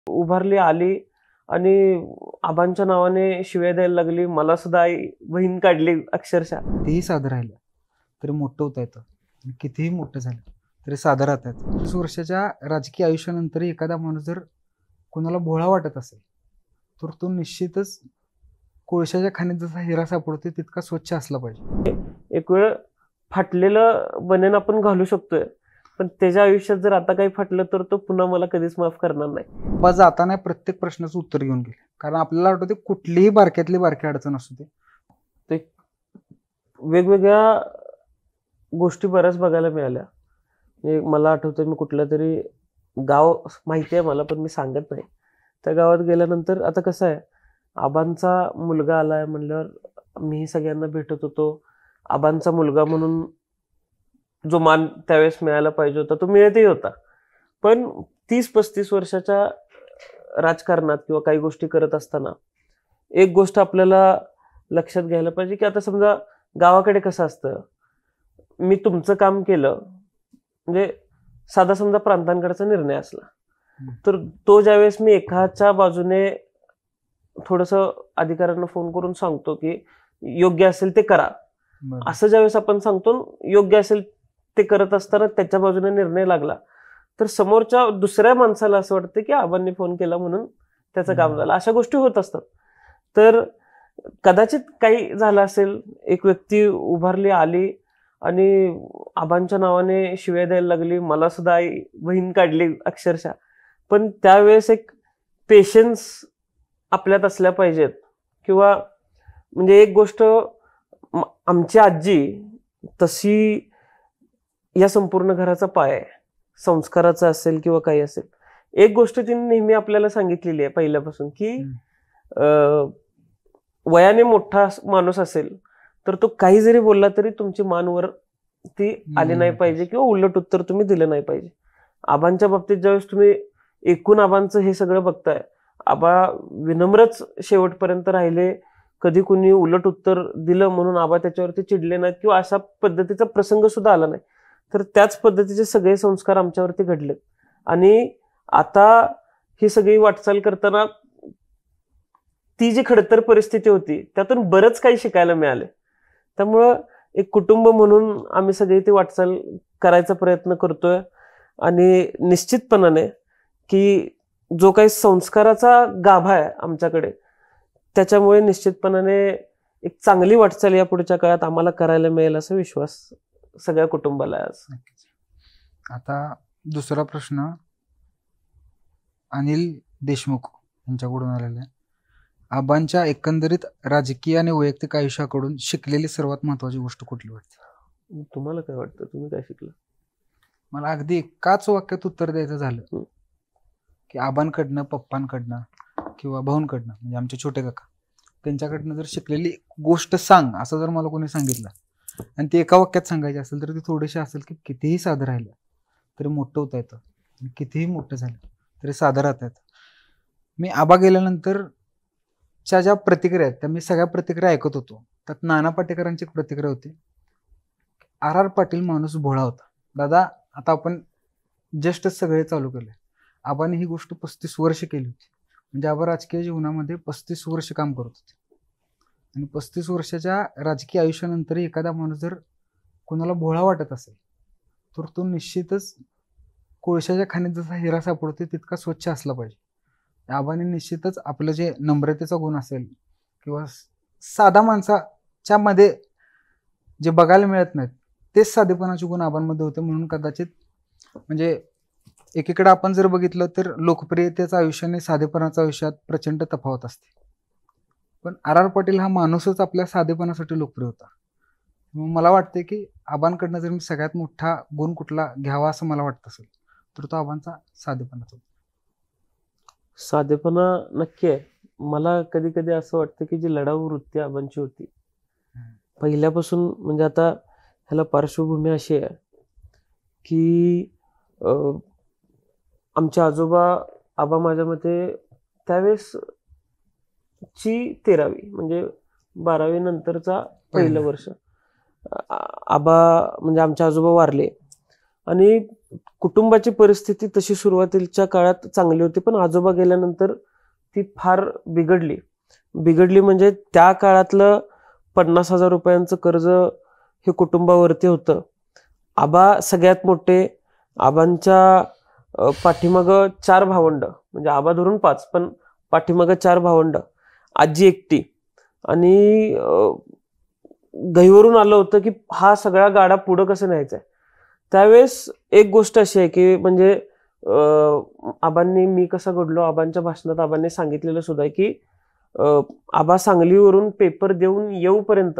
उभारली आली आणि आबांच्या नावाने शिव्या द्यायला लागली. मला सुद्धा आई बहीण काढली अक्षरशः. तेही साधं राहिलं तरी मोठं होता येतं आणि कितीही मोठं झालं तरी साधं राहता येतं. 20 वर्षाच्या राजकीय आयुष्यानंतर एखादा माणूस जर कोणाला भोळा वाटत असेल तर तो निश्चितच कोळशाच्या खाणीत जसा हिरा सापडतो तितका स्वच्छ असला पाहिजे. एक वेळ फाटलेलं बनेन आपण घालू शकतोय, पण त्याच्या आयुष्यात जर आता काही फाटलं तर तो पुन्हा मला कधीच माफ करणार नाही. बा जाताना प्रत्येक प्रश्नाचं उत्तर घेऊन गेले, कारण आपल्याला वाटतं कुठलीही बारक्यातली बारकी अडचण असू दे. ते वेगवेगळ्या गोष्टी बऱ्याच बघायला मिळाल्या. मला आठवतं मी कुठलं तरी गाव माहिती आहे मला, पण मी सांगत नाही. त्या गावात गेल्यानंतर आता कसं आहे, आबांचा मुलगा आलाय म्हणल्यावर मीही सगळ्यांना भेटत होतो. आबांचा मुलगा म्हणून जो मान त्यावेळेस मिळायला पाहिजे होता तो मिळतही होता. पण 30-35 वर्षाच्या राजकारणात किंवा काही गोष्टी करत असताना एक गोष्ट आपल्याला लक्षात घ्यायला पाहिजे की आता समजा गावाकडे कसं असतं, मी तुमचं काम केलं म्हणजे साधा समजा प्रांतांकडचा निर्णय असला तर तो ज्यावेळेस मी एकाच्या बाजूने थोडंसं अधिकाऱ्यांना फोन करून सांगतो की योग्य असेल ते करा, असं ज्यावेळेस आपण सांगतो योग्य असेल ते करत असताना त्याच्या बाजूने निर्णय लागला तर समोरच्या दुसऱ्या माणसाला असं वाटतं की आबांनी फोन केला म्हणून त्याचं काम झालं. अशा गोष्टी होत असतात. तर कदाचित काही झालं असेल, एक व्यक्ती उभारली आली आणि आबांच्या नावाने शिव्या द्यायला लागली. मला सुद्धा आई बहीण काढली अक्षरशः. पण त्यावेळेस एक पेशन्स आपल्यात असल्या पाहिजेत. किंवा म्हणजे एक गोष्ट, आमची आजी तशी या संपूर्ण घराचा पाय आहे, संस्काराचा असेल किंवा काही असेल. एक गोष्ट तिने नेहमी आपल्याला सांगितलेली आहे पहिल्यापासून की वयाने मोठा माणूस असेल तर तो काही जरी बोलला तरी तुमची मानवर ती आली नाही पाहिजे किंवा उलट उत्तर तुम्ही दिलं नाही पाहिजे. आबांच्या बाबतीत ज्यावेळेस तुम्ही एकूण आबांचं हे सगळं बघताय, आबा विनम्रच शेवटपर्यंत राहिले. कधी कुणी उलट उत्तर दिलं म्हणून आबा त्याच्यावरती चिडले नाहीत किंवा अशा पद्धतीचा प्रसंग सुद्धा आला नाही. तर त्याच पद्धतीचे सगळे संस्कार आमच्यावरती घडलेत. आणि आता ही सगळी वाटचाल करताना ती जी खडतर परिस्थिती होती त्यातून बरंच काही शिकायला मिळालं. त्यामुळं एक कुटुंब म्हणून आम्ही सगळी ती वाटचाल करायचा प्रयत्न करतोय. आणि निश्चितपणाने की जो काही संस्काराचा गाभा आहे आमच्याकडे, त्याच्यामुळे निश्चितपणाने एक चांगली वाटचाल या पुढच्या काळात आम्हाला करायला मिळेल असा विश्वास सगळ्या कुटुंबाला आहे आज. आता दुसरा प्रश्न अनिल देशमुख यांच्याकडून आलेला आहे. आबांच्या एकंदरीत राजकीय आणि वैयक्तिक आयुष्याकडून शिकलेली सर्वात महत्वाची गोष्ट कुठली वाटते? तुम्हाला काय वाटतं, तुम्ही काय शिकलं? मला अगदी एकाच वाक्यात उत्तर द्यायचं झालं की आबांकडनं, पप्पांकडनं किंवा भाऊंकडनं, म्हणजे आमचे छोटे काका, त्यांच्याकडनं जर शिकलेली गोष्ट सांग असं जर मला कोणी सांगितलं आणि ती एका वाक्यात सांगायची असेल तर ती थोडीशी असेल की कितीही साधं राहिलं तरी मोठं होता येतं आणि कितीही मोठं झालं तरी साधं राहता येतं. मी आबा गेल्यानंतर ज्या प्रतिक्रिया आहेत त्या मी सगळ्या प्रतिक्रिया ऐकत होतो. त्यात नाना पाटेकरांची एक प्रतिक्रिया होती, आर पाटील माणूस भोळा होता. दादा, आता आपण जस्टच सगळे चालू केले. आबाने ही गोष्ट 35 वर्ष केली होती. म्हणजे आबा राजकीय जीवनामध्ये 35 वर्ष काम करत होते. आणि 35 वर्षाच्या राजकीय आयुष्यानंतर एखादा माणूस जर कोणाला भोळा वाटत असेल तर तो निश्चितच कोळशाच्या खाणीत जसा हिरा सापडतो तितका स्वच्छ असला पाहिजे. आबाने निश्चितच आपलं जे नम्रतेचा गुण असेल किंवा साधा माणसाच्या मध्ये जे बघायला मिळत नाहीत तेच साधेपणाचे गुण आबांमध्ये होते. म्हणून कदाचित म्हणजे एकीकडे आपण जर बघितलं तर लोकप्रियतेच्या आयुष्याने साधेपणाच्या आयुष्यात प्रचंड तफावत असते. पण आर पाटील हा माणूसच आपल्या साधेपणासाठी लोकप्रिय होता. मला वाटते की आबांकडनं जर मी सगळ्यात मोठा गुण कुठला घ्यावा असं मला वाटत असेल तर तो आबांचा साधेपणाचा. साधेपणा नक्की आहे. मला कधी कधी असं वाटतं की जी लढाऊ वृत्ती आबांची होती पहिल्यापासून, म्हणजे आता ह्याला पार्श्वभूमी अशी आहे की आमचे आबा माझ्या मते त्यावेळेस ची 13वी म्हणजे 12वी नंतरचा पहिलं वर्ष. आबा म्हणजे आमचे आजोबा वारले आणि कुटुंबाची परिस्थिती तशी सुरुवातीच्या काळात चांगली होती, पण आजोबा गेल्यानंतर ती फार बिघडली म्हणजे त्या काळातलं 50,000 रुपयांचं कर्ज हे कुटुंबावरती होतं. आबा सगळ्यात मोठे, आबांच्या पाठीमागं 4 भावंड, म्हणजे आबा धरून 5, पण पाठीमागं 4 भावंड, आजी एकटी. आणि गहीवरून आलं होतं की हा सगळा गाडा पुढं कसं न्यायचा आहे. त्यावेळेस एक गोष्ट अशी आहे की म्हणजे आबांनी, मी कसं घडलो, आबांच्या भाषणात आबांनी सांगितलेलं सुद्धा आहे की आबा सांगलीवरून पेपर देऊन येऊपर्यंत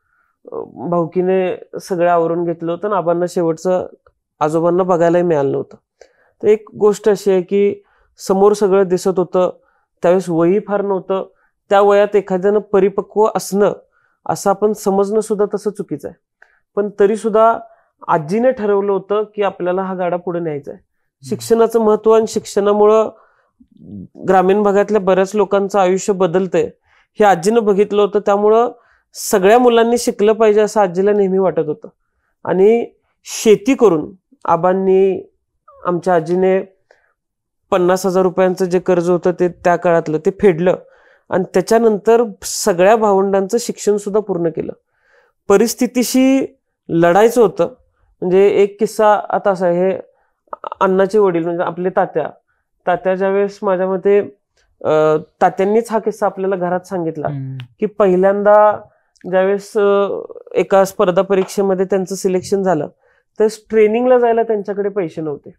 भाऊकीने सगळं आवरून घेतलं होतं आणि आबांना शेवटचं आजोबांना बघायलाही मिळालं नव्हतं. तर एक गोष्ट अशी आहे की समोर सगळं दिसत होतं, त्यावेळेस वयही फार नव्हतं. त्या वयात एखाद्यानं परिपक्व असणं असं आपण समजणं सुद्धा तसं चुकीचं आहे. पण तरी सुद्धा आजीने ठरवलं होतं की आपल्याला हा गाडा पुढे न्यायचा आहे. शिक्षणाचं महत्व आणि शिक्षणामुळं ग्रामीण भागातल्या बऱ्याच लोकांचं आयुष्य बदलतंय हे आजीनं बघितलं होतं. त्यामुळं सगळ्या मुलांनी शिकलं पाहिजे असं आजीला नेहमी वाटत होतं. आणि शेती करून आबांनी, आमच्या आजीने 50,000 रुपयांचं जे कर्ज होतं ते त्या काळातलं ते फेडलं आणि त्याच्यानंतर सगळ्या भावंडांचं शिक्षण सुद्धा पूर्ण केलं. परिस्थितीशी लढायचं होतं. म्हणजे एक किस्सा आता असा आहे, हे अण्णाचे वडील म्हणजे आपले तात्या ज्यावेळेस, माझ्या मते तात्यांनीच हा किस्सा आपल्याला घरात सांगितला की पहिल्यांदा ज्यावेळेस एका स्पर्धा परीक्षेमध्ये त्यांचं सिलेक्शन झालं तर ट्रेनिंगला जायला त्यांच्याकडे पैसे नव्हते.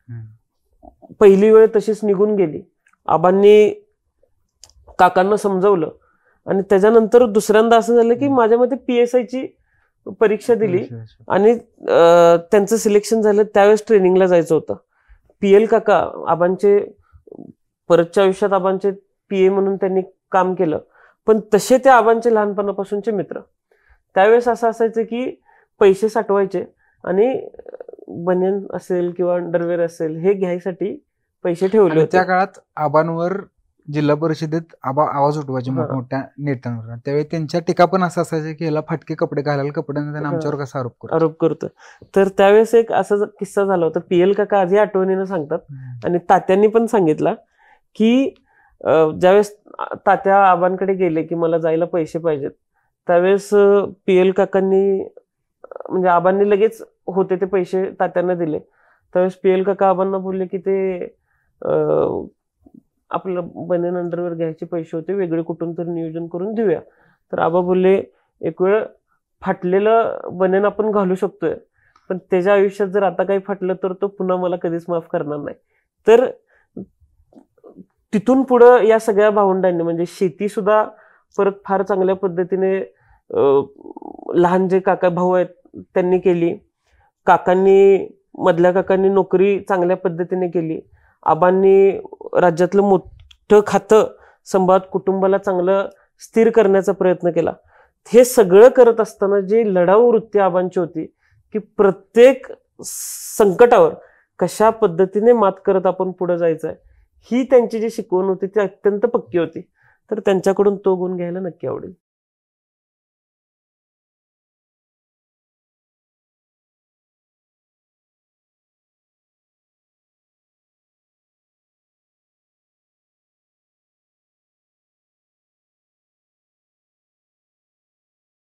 पहिली वेळ तशीच निघून गेली. आबांनी काकांना समजवलं आणि त्याच्यानंतर दुसऱ्यांदा असं झालं की माझ्या मते PSI ची परीक्षा दिली आणि त्यांचं सिलेक्शन झालं. त्यावेळेस ट्रेनिंगला जायचं होतं. PL काका आबांचे परतच्या आयुष्यात आबांचे PA म्हणून त्यांनी काम केलं, पण तसे ते आबांचे लहानपणापासूनचे मित्र. त्यावेळेस असं असायचं की पैसे साठवायचे आणि बनियन असेल किंवा अंडरवेअर असेल हे घ्यायसाठी पैसे ठेवले होते. त्या काळात आबांवर जिल्हा परिषदेत आवाज उठवायचे मोठमोठ्या नेत्यांवर. त्यावेळी त्यांच्या टीका पण असं असायचं की याला फाटके कपडे घालायला कपडे नाही, आमच्यावर कसा आरोप करतो. तर त्यावेळेस एक असा किस्सा झाला होता. PL काका आजही आठवणीनं सांगतात आणि तात्यांनी पण सांगितला की ज्यावेळेस तात्या आबांकडे गेले की मला जायला पैसे पाहिजेत, त्यावेळेस PL काकांनी, म्हणजे आबांनी लगेच होते ते पैसे तात्यांना दिले. त्यावेळेस PL काका आबांना बोलले की ते आपलं बनियन अंडरवेअर घ्यायचे पैसे होते, वेगळे कुठून तरी नियोजन करून देऊया. तर आबा बोलले एक वेळ फाटलेलं बनियन आपण घालू शकतोय, पण त्याच्या आयुष्यात जर आता काही फाटलं तर तो पुन्हा मला कधीच माफ करणार नाही. तर तिथून पुढं या सगळ्या भावंडांनी, म्हणजे शेती सुद्धा परत फार चांगल्या पद्धतीने लहान जे काका भाऊ आहेत त्यांनी केली. मधल्या काकांनी नोकरी चांगल्या पद्धतीने केली. आबांनी राज्यातलं मोठं खातं सांभाळत कुटुंबाला चांगलं स्थिर करण्याचा प्रयत्न केला. हे सगळं करत असताना जी लढाऊ वृत्ती आबांची होती की प्रत्येक संकटावर कशा पद्धतीने मात करत आपण पुढे जायचं आहे, ही त्यांची जी शिकवण होती ती अत्यंत पक्की होती. तर त्यांच्याकडून तो गुण घ्यायला नक्की आवडेल.